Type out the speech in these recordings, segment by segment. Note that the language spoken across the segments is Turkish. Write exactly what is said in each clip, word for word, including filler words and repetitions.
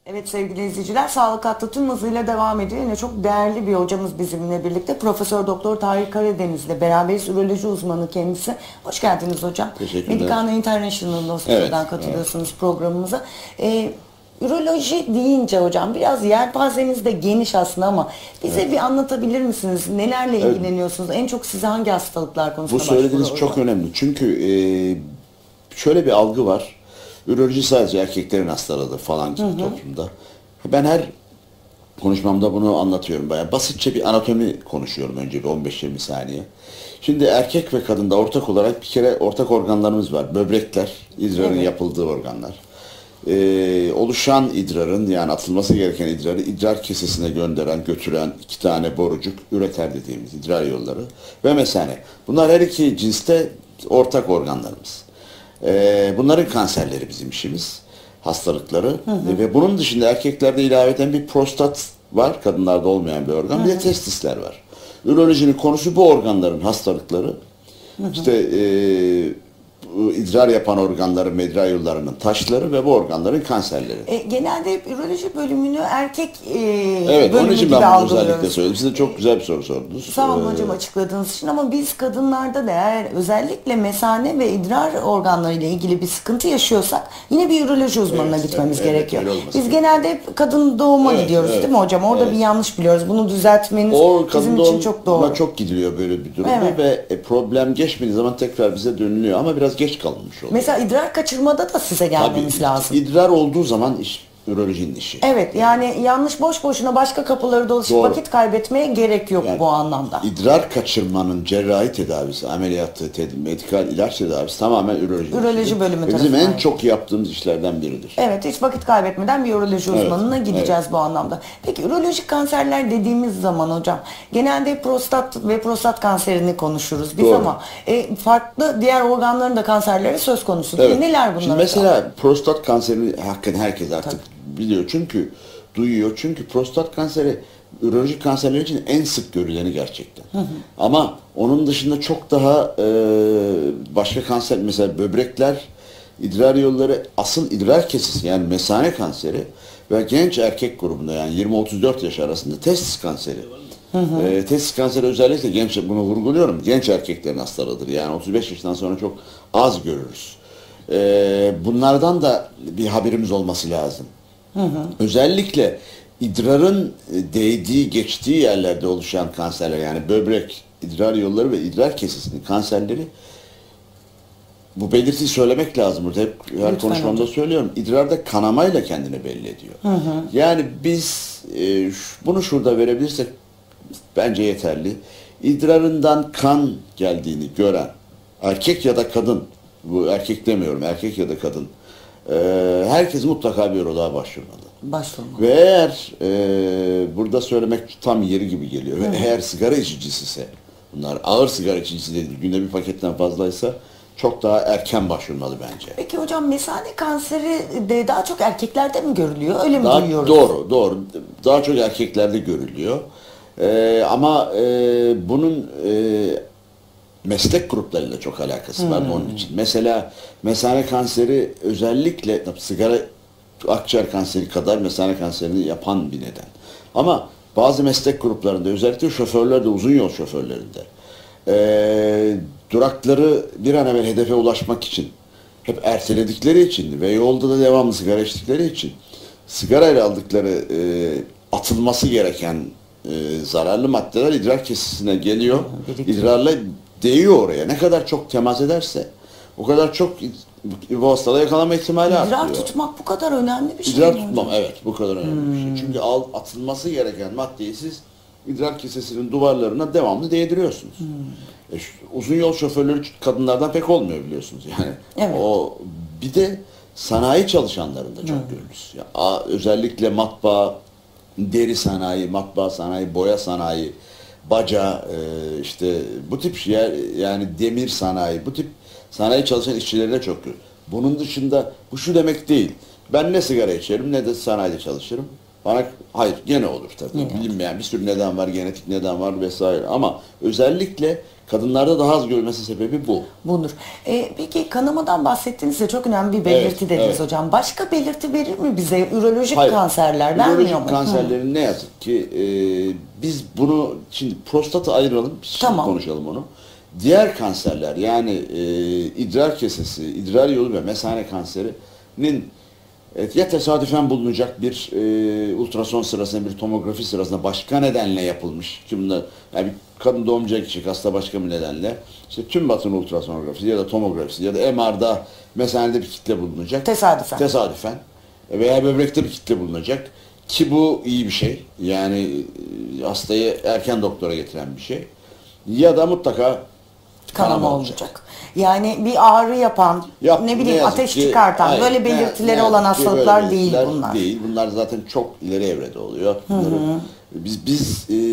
Evet sevgili izleyiciler, Sağlık Hattı tüm hızıyla devam ediyor. Yine çok değerli bir hocamız bizimle birlikte. Profesör Doktor Tahir Karadeniz'le beraberiz. Üroloji uzmanı kendisi. Hoş geldiniz hocam. Teşekkürler. Medicana International Hospital'dan evet, katılıyorsunuz evet. programımıza. Ee, üroloji deyince hocam biraz yelpazeniz de geniş aslında ama bize evet. bir anlatabilir misiniz? Nelerle evet. ilgileniyorsunuz? En çok size hangi hastalıklar konusunda başvuruyor? Bu söylediğiniz çok hocam? önemli. Çünkü e, şöyle bir algı var. Üroloji sadece erkeklerin hastalığıdır falan gibi hı hı. toplumda. Ben her konuşmamda bunu anlatıyorum. Bayağı basitçe bir anatomi konuşuyorum önce bir on beş yirmi saniye. Şimdi erkek ve kadında ortak olarak bir kere ortak organlarımız var. Böbrekler, idrarın evet. yapıldığı organlar. Ee, oluşan idrarın yani atılması gereken idrarı idrar kesesine gönderen, götüren iki tane borucuk, üreter dediğimiz idrar yolları ve mesane. Bunlar her iki cinste ortak organlarımız. Ee, bunların kanserleri bizim işimiz, hastalıkları hı hı. ve bunun dışında erkeklerde ilaveten bir prostat var, kadınlarda olmayan bir organ, hı hı. bir de testisler var. Ürolojinin konusu bu organların hastalıkları, hı hı. işte e, idrar yapan organların, medrar yollarının taşları ve bu organların kanserleri. E, genelde hep üroloji bölümünü erkek e, evet, bölümü onun için gibi ben bunu özellikle söyledim. Siz de çok güzel bir soru sordunuz. Sağ olun hocam açıkladığınız için ama biz kadınlarda da eğer özellikle mesane ve idrar organlarıyla ilgili bir sıkıntı yaşıyorsak yine bir üroloji uzmanına evet, gitmemiz evet, gerekiyor. Evet, biz genelde hep kadın doğuma evet, gidiyoruz evet, değil mi hocam? Orada evet. bir yanlış biliyoruz. Bunu düzeltmeniz o, bizim için çok doğru. Çok gidiliyor böyle bir durumda evet. ve problem geçmediği zaman tekrar bize dönülüyor ama biraz geç kalınmış oluyor. Mesela idrar kaçırmada da size gelmeniz Tabii, lazım. İdrar olduğu zaman iş ürolojinin işi. Evet yani, yani yanlış boş boşuna başka kapıları dolaşıp vakit kaybetmeye gerek yok yani, bu anlamda. İdrar kaçırmanın cerrahi tedavisi, ameliyatı, ted medikal ilaç tedavisi tamamen üroloji. Üroloji bölümü tarafından. Bizim en çok yaptığımız işlerden biridir. Evet hiç vakit kaybetmeden bir üroloji uzmanına evet, gideceğiz evet. bu anlamda. Peki ürolojik kanserler dediğimiz zaman hocam genelde prostat ve prostat kanserini konuşuruz biz Doğru. ama e, farklı diğer organların da kanserleri söz konusu değil. Evet. Neler bunlar? Şimdi mesela hocam? prostat kanserini hakikaten herkes artık Tabii. biliyor çünkü duyuyor çünkü prostat kanseri ürolojik kanserler için en sık görüleni gerçekten. Hı hı. Ama onun dışında çok daha e, başka kanser mesela böbrekler, idrar yolları, asıl idrar kesesi yani mesane kanseri ve genç erkek grubunda yani yirmi otuz dört yaş arasında testis kanseri. Hı hı. E, testis kanseri özellikle genç, bunu vurguluyorum, genç erkeklerin hastalığıdır. Yani otuz beş yaşından sonra çok az görürüz. E, bunlardan da bir haberimiz olması lazım. Hı hı. Özellikle idrarın değdiği, geçtiği yerlerde oluşan kanserler yani böbrek, idrar yolları ve idrar kesesinin kanserleri bu belirtiyi söylemek lazım burada. Hep her Lütfen konuşmamda hocam. söylüyorum. İdrarda kanamayla kendini belli ediyor. Hı hı. Yani biz e, bunu şurada verebilirsek bence yeterli. İdrarından kan geldiğini gören erkek ya da kadın, bu erkek demiyorum, erkek ya da kadın, e, herkes mutlaka bir uroloğa başvurmalı. Başvurmalı. Ve eğer e, burada söylemek tam yeri gibi geliyor. Ve eğer sigara içicisi ise, bunlar ağır sigara içicisi değil, günde bir paketten fazlaysa çok daha erken başvurmalı bence. Peki hocam mesane kanseri de daha çok erkeklerde mi görülüyor? Öyle mi daha, duyuyoruz? Doğru, doğru. Daha çok erkeklerde görülüyor. Ee, ama e, bunun e, meslek gruplarıyla çok alakası hmm. var onun için. Mesela mesane kanseri özellikle sigara, akciğer kanseri kadar mesane kanserini yapan bir neden. Ama bazı meslek gruplarında özellikle şoförlerde, uzun yol şoförlerinde e, durakları bir an evvel hedefe ulaşmak için hep erteledikleri için ve yolda da devamlı sigara içtikleri için sigarayla aldıkları e, atılması gereken e, zararlı maddeler idrar kesesine geliyor. İdrarla değiyor oraya. Ne kadar çok temas ederse o kadar çok bu hastalığa yakalanma ihtimali İdrar artıyor. İdrar tutmak bu kadar önemli bir şey İdrar mi? İdrar tutmam evet bu kadar önemli hmm. bir şey. Çünkü al, atılması gereken maddeyi siz idrar kesesinin duvarlarına devamlı değdiriyorsunuz. Hmm. E, şu, uzun yol şoförleri kadınlardan pek olmuyor biliyorsunuz yani. Evet. O bir de sanayi çalışanlarında çok hmm. görülür. Ya, a, özellikle matbaa, deri sanayi, matbaa sanayi, boya sanayi, baca, e, işte bu tip şeyler yani demir sanayi, bu tip sanayi çalışan işçilerine çok görülür. Bunun dışında bu şu demek değil. Ben ne sigara içerim ne de sanayide çalışırım. Bana hayır gene olur tabii. Yine Bilinmeyen bir sürü neden var, genetik neden var vesaire. Ama özellikle kadınlarda daha az görülmesi sebebi bu. Budur. Ee, peki kanamadan bahsettiğinizde çok önemli bir belirti Evet, dediniz evet. hocam. Başka belirti verir mi bize? Ürolojik Hayır. kanserler vermiyor Ürolojik mu? kanserlerin ne yazık ki e, biz bunu şimdi prostatı ayıralım, şimdi Tamam. konuşalım onu. Diğer kanserler yani e, idrar kesesi, idrar yolu ve mesane kanserinin evet, ya tesadüfen bulunacak bir e, ultrason sırasında, bir tomografi sırasında başka nedenle yapılmış ki bunda yani bir kadın doğumcuya gidecek hasta başka bir nedenle işte tüm batın ultrasonografisi ya da tomografisi ya da M R'da mesanede bir kitle bulunacak. Tesadüfen. Tesadüfen veya böbrekte bir kitle bulunacak ki bu iyi bir şey yani e, hastayı erken doktora getiren bir şey ya da mutlaka Kanama olacak. Yani bir ağrı yapan, Yap, ne bileyim yazık ateş ki, çıkartan hayır, böyle ne- belirtileri ne olan yazık ki hastalıklar böyle değil belirtiler bunlar. Değil. Bunlar zaten çok ileri evrede oluyor. Bunları, biz biz e,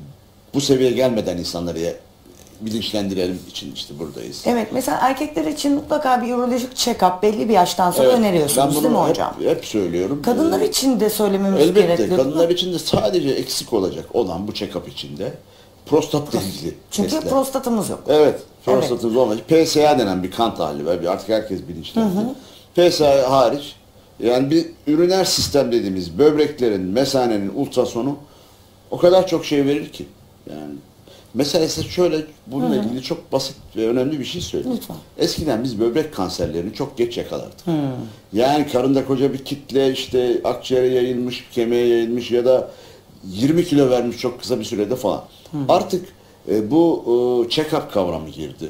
bu seviyeye gelmeden insanları ya- bilinçlendirelim için işte buradayız. Evet, mesela erkekler için mutlaka bir ürolojik check-up belli bir yaştan sonra Evet, öneriyorsunuz ben bunu değil mi hep, hocam? hep söylüyorum. Kadınlar Ee, için de söylememiz Elbette gerekli. kadınlar için de sadece eksik olacak olan bu check-up içinde prostatla ilgili Çünkü testler. prostatımız yok. Evet, prostatınız olmayacak. P S A denen bir kan tahlili var. Artık herkes bilinçlendi. P S A hariç yani bir üriner sistem dediğimiz böbreklerin, mesanenin ultrasonu o kadar çok şey verir ki. Yani mesela size şöyle bununla ilgili çok basit ve önemli bir şey söyleyeyim. Lütfen. Eskiden biz böbrek kanserlerini çok geç yakalardık. Yani karında koca bir kitle işte akciğere yayılmış, kemiğe yayılmış ya da yirmi kilo vermiş çok kısa bir sürede falan. Artık e, bu e, check-up kavramı girdi.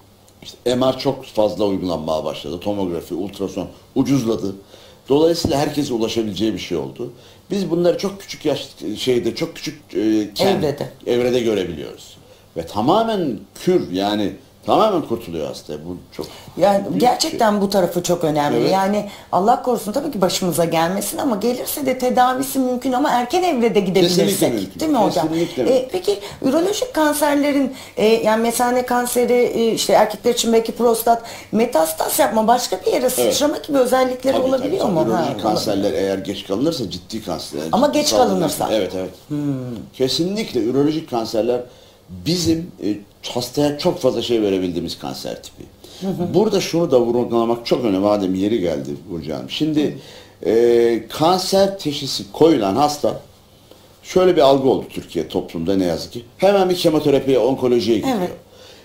İşte M R çok fazla uygulanmaya başladı. Tomografi, ultrason ucuzladı. Dolayısıyla herkese ulaşabileceği bir şey oldu. Biz bunları çok küçük yaş şeyde çok küçük e, ken- Evrede. evrede görebiliyoruz. Ve tamamen kür yani tamamen kurtuluyor hasta. Bu çok Yani büyük bir gerçekten bu tarafı çok önemli. Evet. Yani Allah korusun tabii ki başımıza gelmesin ama gelirse de tedavisi mümkün ama erken evrede gidebilirsek. Kesinlikle mümkün. Değil mi hocam? Kesinlikle E, mümkün. peki ürolojik kanserlerin e, yani mesane kanseri e, işte erkekler için belki prostat metastaz yapma başka bir yere sıçrama gibi özellikleri Tabii, olabiliyor tabii, mu? tabii. Ha, Ürolojik kanserler eğer geç kalınırsa ciddi kanser. yani Ama ciddi geç saldırgan- kalınırsa. Evet evet. Kesinlikle ürolojik kanserler bizim e, hastaya çok fazla şey verebildiğimiz kanser tipi. Burada şunu da vurgulamak çok önemli madem yeri geldi Burcu Hanım. Şimdi e, kanser teşhisi koyulan hasta şöyle bir algı oldu Türkiye toplumda ne yazık ki. Hemen bir kemoterapiye, onkolojiye gidiyor. Evet.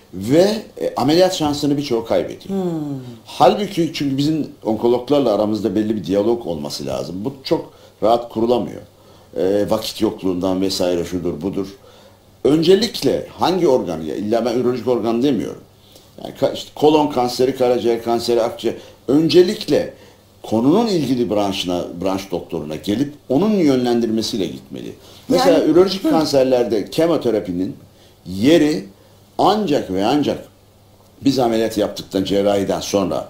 Ve e, ameliyat şansını birçoğu kaybediyor. Halbuki çünkü bizim onkologlarla aramızda belli bir diyalog olması lazım. Bu çok rahat kurulamıyor. E, vakit yokluğundan vesaire şudur budur. Öncelikle hangi organ ya illa ben ürolojik organ demiyorum. Yani ka- işte kolon kanseri, karaciğer kanseri, akciğer. Öncelikle konunun ilgili branşına, branş doktoruna gelip onun yönlendirmesiyle gitmeli. Mesela Yani- ürolojik kanserlerde kemoterapinin yeri ancak ve ancak biz ameliyat yaptıktan cerrahiden sonra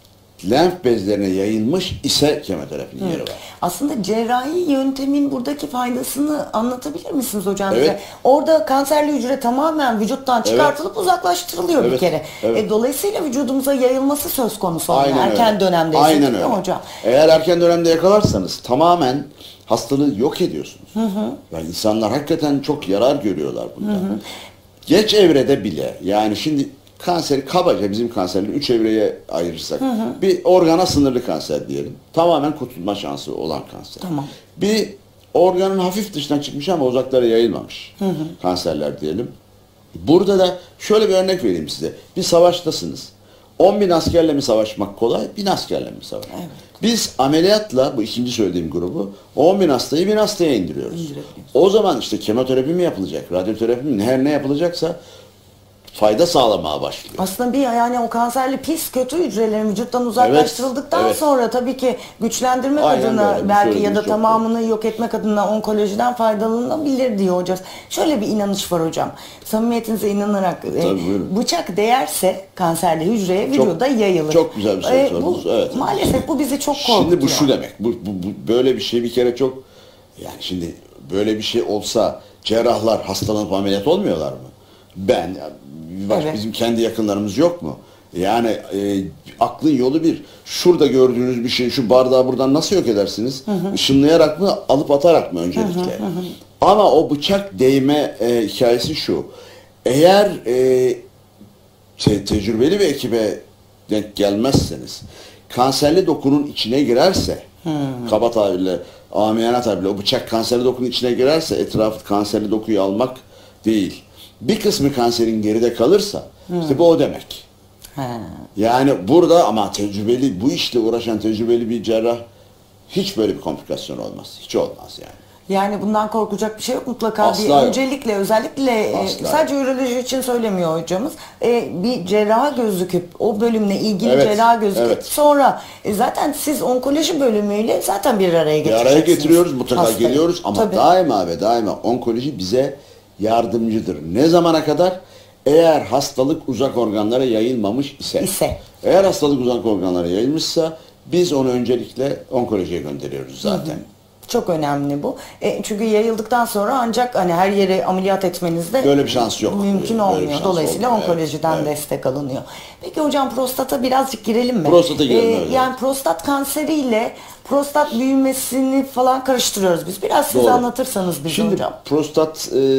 lenf bezlerine yayılmış ise kemoterapinin yeri var. Aslında cerrahi yöntemin buradaki faydasını anlatabilir misiniz hocam Evet. bize? Orada kanserli hücre tamamen vücuttan çıkartılıp uzaklaştırılıyor bir Evet, kere. evet. E, dolayısıyla vücudumuza yayılması söz konusu oluyor Aynen erken öyle. dönemde. Aynen değil mi öyle. hocam? Eğer erken dönemde yakalarsanız tamamen hastalığı yok ediyorsunuz. Yani insanlar hakikaten çok yarar görüyorlar bundan. Geç evrede bile yani şimdi kanseri kabaca bizim kanserin üç evreye ayırırsak bir organa sınırlı kanser diyelim. Tamamen kurtulma şansı olan kanser. Tamam. Bir organın hafif dışına çıkmış ama uzaklara yayılmamış kanserler diyelim. Burada da şöyle bir örnek vereyim size. Bir savaştasınız. on bin askerle mi savaşmak kolay, bin askerle mi savaşmak? Evet. Biz ameliyatla, bu ikinci söylediğim grubu, on bin hastayı bin hastaya indiriyoruz. İndirebiliyoruz. O zaman işte kemoterapi mi yapılacak, radyoterapi mi, her ne yapılacaksa fayda sağlamaya başlıyor. Aslında bir yani o kanserli pis kötü hücrelerin vücuttan uzaklaştırıldıktan evet. sonra tabii ki güçlendirmek Aynen adına böyle, bu belki ya söylediğiniz da çok tamamını yok etmek adına onkolojiden faydalanılabilir diyor hocam. Şöyle bir inanış var hocam. Samimiyetinize inanarak e, Tabii, buyurun. bıçak değerse kanserli hücreye Çok- vücuda yayılır. çok güzel bir soru E, sordunuz, bu, evet. Maalesef bu bizi çok korkutuyor. Şimdi bu şu demek, bu, bu, bu böyle bir şey bir kere çok, yani şimdi böyle bir şey olsa cerrahlar hastalanıp ameliyat olmuyorlar mı? Ben, baş, Evet. bizim kendi yakınlarımız yok mu? Yani e, aklın yolu bir. Şurada gördüğünüz bir şey, şu bardağı buradan nasıl yok edersiniz? Hı hı. Işınlayarak mı, alıp atarak mı öncelikle? Hı hı hı. Ama o bıçak değme e, hikayesi şu. Eğer e, te tecrübeli bir ekibe denk gelmezseniz, kanserli dokunun içine girerse, hmm. kaba tabirle, amiyane tabirle, o bıçak kanserli dokunun içine girerse, etrafı kanserli dokuyu almak değil. Bir kısmı kanserin geride kalırsa, hmm. işte bu o demek. He. Yani burada ama tecrübeli, bu işle uğraşan tecrübeli bir cerrah hiç böyle bir komplikasyon olmaz. Hiç olmaz yani. Yani bundan korkacak bir şey yok mutlaka. Asla bir yok. Öncelikle özellikle Asla sadece yok. Üroloji için söylemiyor hocamız. E, bir cerraha gözüküp o bölümle ilgili evet, cerraha gözüküp evet. sonra e, zaten siz onkoloji bölümüyle zaten bir araya getireceksiniz. Bir araya getiriyoruz, mutlaka hastayı. Geliyoruz ama Tabii. daima ve daima onkoloji bize yardımcıdır. Ne zamana kadar? Eğer hastalık uzak organlara yayılmamış ise. ise. Eğer hastalık uzak organlara yayılmışsa biz onu öncelikle onkolojiye gönderiyoruz zaten. Hı hı. Çok önemli bu. E, çünkü yayıldıktan sonra ancak hani her yere ameliyat etmenizde böyle bir şans yok. Mümkün olmuyor. Şans Dolayısıyla olmuyor. onkolojiden evet, evet. destek alınıyor. Peki hocam prostata birazcık girelim mi? Prostata girelim. Ee, yani prostat kanseriyle prostat büyümesini falan karıştırıyoruz biz. Biraz siz Doğru. anlatırsanız bize Şimdi, hocam. Şimdi prostat e,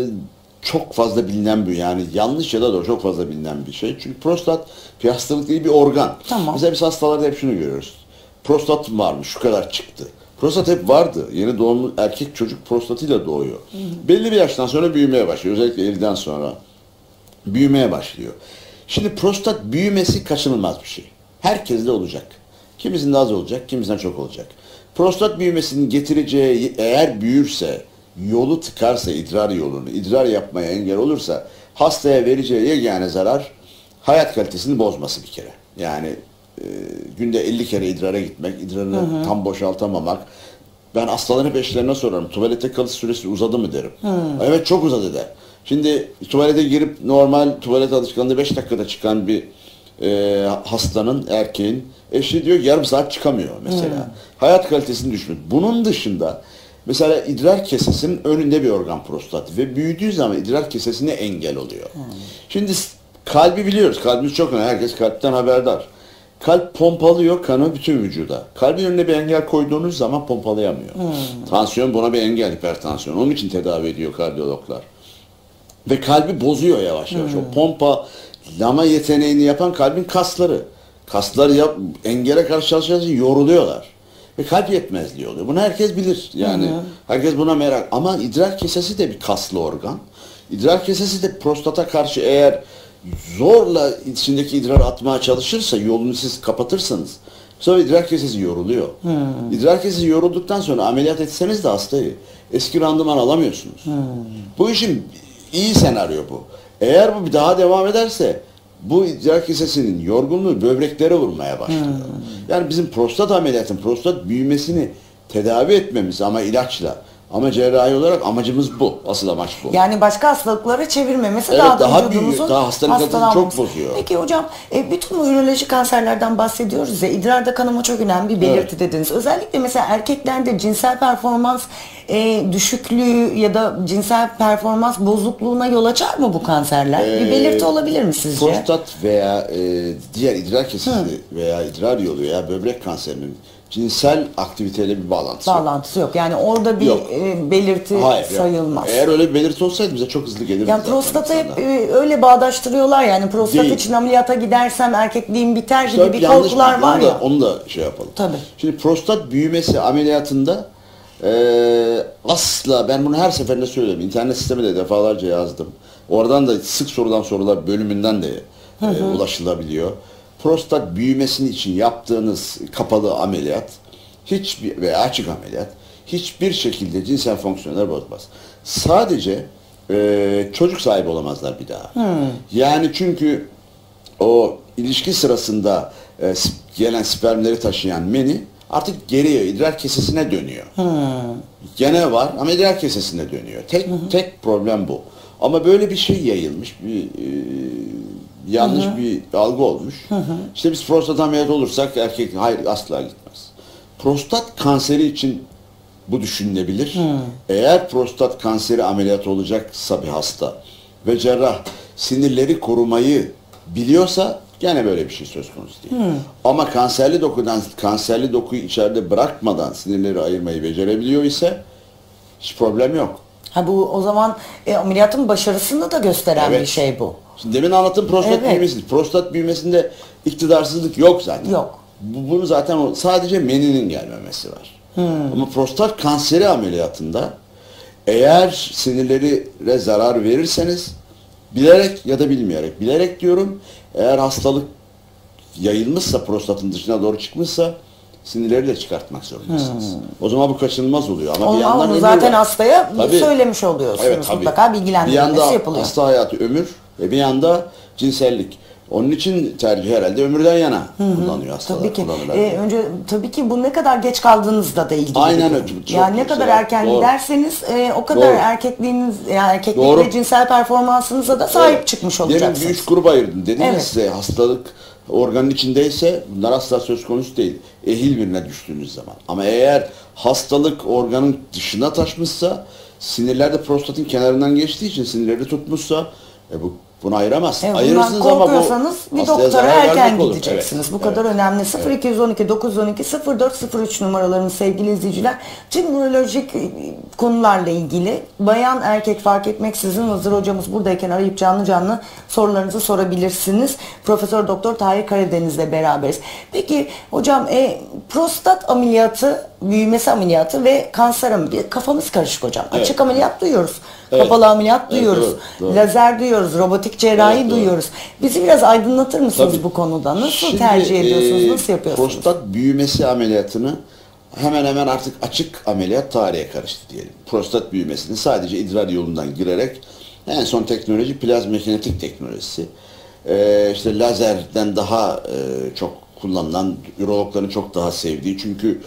çok fazla bilinen bir, yani yanlış ya da doğru çok fazla bilinen bir şey. Çünkü prostat bir hastalık değil, bir organ. Tamam. Mesela biz hastalarda hep şunu görüyoruz. Prostat varmış, şu kadar çıktı. Prostat hep vardı. Yeni doğumlu erkek çocuk prostatıyla doğuyor. Hı hı. Belli bir yaştan sonra büyümeye başlıyor. Özellikle elliden sonra büyümeye başlıyor. Şimdi prostat büyümesi kaçınılmaz bir şey. Herkeste olacak. Kimisinde az olacak, kimisinde çok olacak. Prostat büyümesinin getireceği, eğer büyürse, yolu tıkarsa, idrar yolunu, idrar yapmaya engel olursa, hastaya vereceği yegane zarar hayat kalitesini bozması bir kere. Yani e, günde elli kere idrara gitmek, idrarını hı hı. tam boşaltamamak. Ben hastaların hep eşlerine sorarım. Tuvalete kalış süresi uzadı mı derim. Hı. Evet, çok uzadı der. Şimdi tuvalete girip normal tuvalet alışkanlığı beş dakikada çıkan bir e, hastanın, erkeğin eşi diyor yarım saat çıkamıyor mesela. Hı. Hayat kalitesini düşmüş. Bunun dışında mesela idrar kesesinin önünde bir organ prostat ve büyüdüğü zaman idrar kesesine engel oluyor. Hmm. Şimdi kalbi biliyoruz. Kalbimiz çok önemli. Herkes kalpten haberdar. Kalp pompalıyor kanı bütün vücuda. Kalbin önüne bir engel koyduğunuz zaman pompalayamıyor. Hmm. Tansiyon buna bir engel, hipertansiyon. Onun için tedavi ediyor kardiyologlar. Ve kalbi bozuyor yavaş yavaş. Hmm. O pompalama yeteneğini yapan kalbin kasları. Kaslar yap, engele karşı çalışınca yoruluyorlar. Ve kalp yetmezliği oluyor. Bunu herkes bilir. Yani hı hı. herkes buna merak. Ama idrar kesesi de bir kaslı organ. İdrar kesesi de prostata karşı eğer zorla içindeki idrar atmaya çalışırsa, yolunu siz kapatırsanız, sonra idrar kesesi yoruluyor. Hmm. İdrar kesesi yorulduktan sonra ameliyat etseniz de hastayı eski randıman alamıyorsunuz. Hmm. Bu işin iyi senaryo bu. Eğer bu bir daha devam ederse bu idrar kesesinin yorgunluğu böbreklere vurmaya başlıyor. Hmm. Yani bizim prostat ameliyatın prostat büyümesini tedavi etmemiz ama ilaçla, ama cerrahi olarak amacımız bu. Asıl amaç bu. Yani başka hastalıklara çevirmemesi evet, daha, daha büyük, daha hastalıkları çok bozuyor. Peki hocam, e, bütün bu ürolojik kanserlerden bahsediyoruz ya, idrarda kanama çok önemli bir belirti evet. dediniz. Özellikle mesela erkeklerde cinsel performans e, düşüklüğü ya da cinsel performans bozukluğuna yol açar mı bu kanserler? Ee, bir belirti olabilir mi sizce? Prostat veya e, diğer idrar kesesi Hı. veya idrar yolu veya böbrek kanserinin cinsel aktiviteyle bir bağlantısı, bağlantısı yok. yok. Yani orada bir e, belirti Hayır, sayılmaz. Eğer öyle bir belirti olsaydı bize çok hızlı gelirdi. Yani prostata hep e, öyle bağdaştırıyorlar, yani prostat Değil. için ameliyata gidersem erkekliğim biter gibi Tabii bir korkular var onu ya. Da, onu da şey yapalım. Tabii. Şimdi prostat büyümesi ameliyatında e, asla, ben bunu her seferinde söylüyorum. İnternet sistemine de defalarca yazdım. Oradan da sık sorulan sorular bölümünden de e, ulaşılabiliyor. Prostat büyümesinin için yaptığınız kapalı ameliyat hiçbir veya açık ameliyat hiçbir şekilde cinsel fonksiyonları bozmaz. Sadece e, çocuk sahibi olamazlar bir daha. Hmm. Yani çünkü o ilişki sırasında e, gelen spermleri taşıyan meni artık geriye idrar kesesine dönüyor. Hmm. Gene var ama idrar kesesine dönüyor. Tek hmm. tek problem bu. Ama böyle bir şey yayılmış bir e, yanlış hı hı. bir algı olmuş. Hı hı. İşte biz prostat ameliyatı olursak erkek hayır asla gitmez. Prostat kanseri için bu düşünülebilir. Hı. Eğer prostat kanseri ameliyatı olacaksa bir hasta ve cerrah sinirleri korumayı biliyorsa Gene böyle bir şey söz konusu değil. Hmm. Ama kanserli dokudan kanserli dokuyu içeride bırakmadan sinirleri ayırmayı becerebiliyor ise hiç problem yok. Ha bu o zaman e, ameliyatın başarısını da gösteren evet. bir şey bu. Şimdi demin anlattığım prostat evet. büyümesi. Prostat büyümesinde iktidarsızlık yok zaten. Yok. Bu, bunu zaten o, sadece meninin gelmemesi var. Hmm. Ama prostat kanseri ameliyatında eğer sinirlere zarar verirseniz bilerek ya da bilmeyerek, bilerek diyorum, eğer hastalık yayılmışsa, prostatın dışına doğru çıkmışsa sinirleri de çıkartmak zorundasınız. Hmm. O zaman bu kaçınılmaz oluyor. Ama onu, bir yandan onu zaten var. hastaya tabii. söylemiş oluyorsunuz. Evet, mutlaka bilgilendirilmesi bir yanda yapılıyor. hasta hayatı ömür ve bir yanda cinsellik. Onun için tercih herhalde ömürden yana Hı-hı. kullanıyor hastalar. Tabii ki. Ee, önce tabii ki bu ne kadar geç kaldığınızla da ilgili. Aynen öyle. Yani ne kadar erken Doğru. giderseniz e, o kadar Doğru. erkekliğiniz, yani erkeklik Doğru. ve cinsel performansınıza da sahip evet. çıkmış olacaksınız. Demin bir üç gruba ayırdım. Dedim evet. size hastalık organın içindeyse bunlar asla söz konusu değil. Ehil birine düştüğünüz zaman. Ama eğer hastalık organın dışına taşmışsa, sinirler de prostatın kenarından geçtiği için sinirleri tutmuşsa e, bu bunu ayıramazsın. Evet, Ayırırsınız ama bu bir doktora erken gideceksiniz. Evet. Bu kadar evet. önemli. sıfır iki yüz on iki dokuz yüz on iki sıfır dört sıfır üç numaralarını sevgili izleyiciler. Tüm nörolojik konularla ilgili bayan erkek fark etmeksizin hazır hocamız buradayken arayıp canlı canlı sorularınızı sorabilirsiniz. Profesör Doktor Tahir Karadeniz'le beraberiz. Peki hocam e, prostat ameliyatı, büyümesi ameliyatı ve kanser ameliyatı kafamız karışık hocam. Evet. Açık ameliyat duyuyoruz. Evet. Kapalı ameliyat duyuyoruz. Evet, doğru, doğru. Lazer duyuyoruz. Robotik cerrahi evet, duyuyoruz. Bizi biraz aydınlatır mısınız Tabii. bu konuda? Nasıl Şimdi, tercih ediyorsunuz? E, nasıl yapıyorsunuz? Prostat büyümesi ameliyatını hemen hemen artık açık ameliyat tarihe karıştı diyelim. Prostat büyümesini sadece idrar yolundan girerek en son teknoloji plazmakinetik teknolojisi. E, işte lazerden daha e, çok kullanılan, ürologların çok daha sevdiği çünkü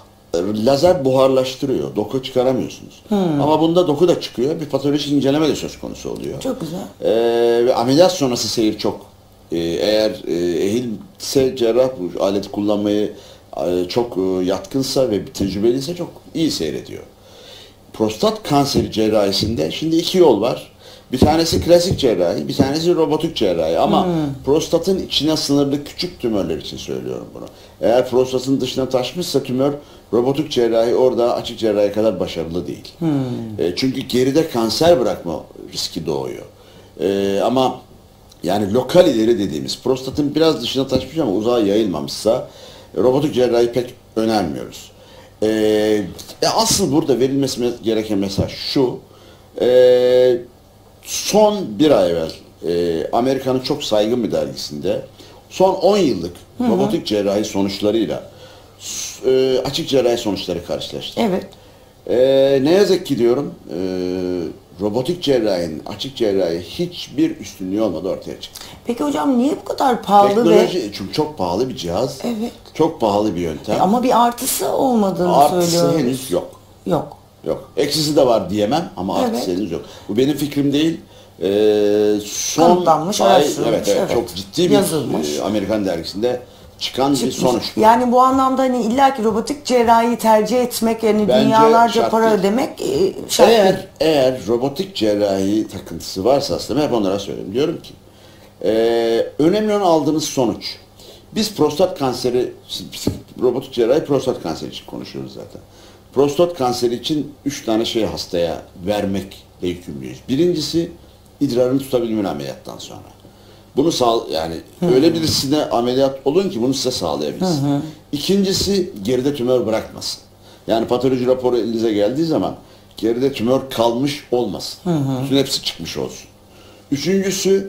lazer buharlaştırıyor. Doku çıkaramıyorsunuz. Hmm. Ama bunda doku da çıkıyor. Bir patolojik inceleme de söz konusu oluyor. Çok güzel. Ee, ve ameliyat sonrası seyir çok. Ee, eğer e, ehilse cerrah bu aleti kullanmayı e, çok e, yatkınsa ve tecrübeliyse çok iyi seyrediyor. Prostat kanseri cerrahisinde şimdi iki yol var. Bir tanesi klasik cerrahi, bir tanesi robotik cerrahi. Ama hmm. prostatın içine sınırlı küçük tümörler için söylüyorum bunu. Eğer prostatın dışına taşmışsa tümör, robotik cerrahi orada açık cerrahi kadar başarılı değil. Hmm. E, çünkü geride kanser bırakma riski doğuyor. E, ama yani lokal ileri dediğimiz prostatın biraz dışına taşmış ama uzağa yayılmamışsa e, robotik cerrahi pek önermiyoruz. E, e, asıl burada verilmesi gereken mesaj şu. E, son bir ay evvel e, Amerika'nın çok saygın bir dergisinde son on yıllık hı hı. robotik cerrahi sonuçlarıyla e, açık cerrahi sonuçları karşılaştı. Evet. E, ne yazık ki diyorum e, robotik cerrahinin açık cerrahi hiçbir üstünlüğü olmadı ortaya çıktı. Peki hocam niye bu kadar pahalı Teknoloji, ve... çünkü çok pahalı bir cihaz. Evet. Çok pahalı bir yöntem. E, ama bir artısı olmadığını artısı söylüyoruz. Artısı henüz yok. Yok. Yok. Eksisi de var diyemem ama artısı evet. henüz yok. Bu benim fikrim değil. Ee, son Kanıtlanmış, ay, araştırılmış. Evet, evet, evet. Çok ciddi bir yazılmış. E, Amerikan dergisinde çıkan Çıkmış. bir sonuç. Yani bu anlamda hani illaki robotik cerrahiyi tercih etmek, yani Bence dünyalarca para değil. ödemek e, şart eğer, değil. Eğer robotik cerrahi takıntısı varsa aslında hep onlara söylüyorum. Diyorum ki e, önemli olan aldığınız sonuç. Biz prostat kanseri, robotik cerrahi prostat kanseri için konuşuyoruz zaten. Prostat kanseri için üç tane şey hastaya vermekle yükümlüyüz. Birincisi idrarını tutabilme ameliyattan sonra. Bunu sağ yani hı. öyle birisine ameliyat olun ki bunu size sağlayabilsin. Hı hı. İkincisi geride tümör bırakmasın. Yani patoloji raporu elinize geldiği zaman geride tümör kalmış olmasın. Hı hı. Bütün hepsi çıkmış olsun. Üçüncüsü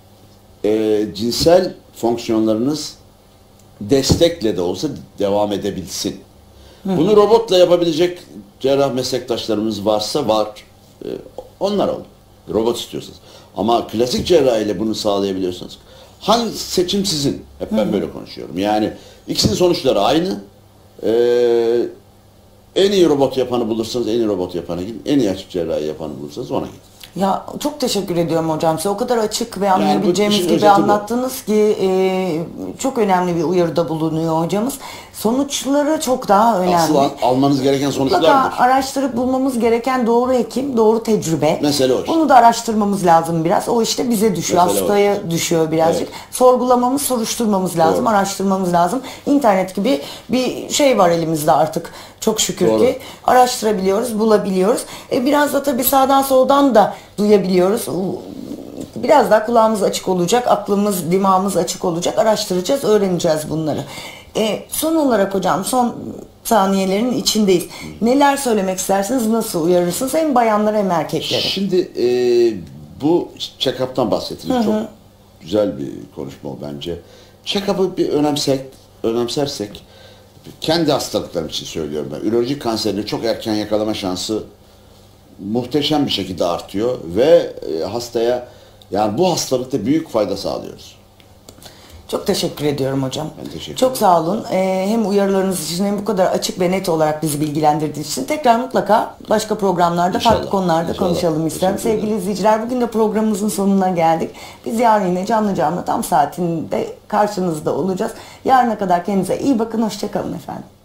e, cinsel fonksiyonlarınız destekle de olsa devam edebilsin. Hı. Bunu robotla yapabilecek cerrah meslektaşlarımız varsa var. Ee, onlar olun. Robot istiyorsanız. Ama klasik cerrahiyle bunu sağlayabiliyorsanız hangi seçim sizin? Hep ben Hı. böyle konuşuyorum. Yani ikisinin sonuçları aynı. Ee, en iyi robot yapanı bulursanız en iyi robot yapana gidin. En iyi açık cerrahi yapanı bulursanız ona gidin. Ya çok teşekkür ediyorum hocam size. O kadar açık ve anlayabileceğimiz işin gibi özeti bu. anlattınız ki e, çok önemli bir uyarıda bulunuyor hocamız. Sonuçları çok daha önemli. Asıl al- almanız gereken Mutlaka sonuçlardır. araştırıp bulmamız gereken doğru hekim, doğru tecrübe. Mesele o işte. Bunu da araştırmamız lazım biraz. O işte bize düşüyor, Mesele o. hastaya düşüyor birazcık. Evet. Sorgulamamız, soruşturmamız lazım, Doğru. araştırmamız lazım. İnternet gibi bir şey var elimizde artık. Çok şükür Doğru. ki araştırabiliyoruz, bulabiliyoruz. E biraz da tabii sağdan soldan da duyabiliyoruz. Biraz daha kulağımız açık olacak, aklımız, dimağımız açık olacak. Araştıracağız, öğreneceğiz bunları. E, son olarak hocam, son saniyelerin içindeyiz. Neler söylemek istersiniz, nasıl uyarırsınız hem bayanlara hem erkeklere? Şimdi e, bu check-up'tan bahsettiniz. Çok güzel bir konuşma o bence. Check-up'ı bir önemsek, önemsersek, kendi hastalıklarım için söylüyorum ben. Üroloji kanserini çok erken yakalama şansı muhteşem bir şekilde artıyor ve e, hastaya, yani bu hastalıkta büyük fayda sağlıyoruz. Çok teşekkür ediyorum hocam. Ben teşekkür Çok ederim. sağ olun. Ee, hem uyarılarınız için hem bu kadar açık ve net olarak bizi bilgilendirdiğiniz için tekrar mutlaka başka programlarda, İnşallah, farklı konularda inşallah. konuşalım isterim. Teşekkür ederim. Sevgili izleyiciler, bugün de programımızın sonuna geldik. Biz yarın yine canlı canlı tam saatinde karşınızda olacağız. Yarına kadar kendinize iyi bakın. Hoşça kalın efendim.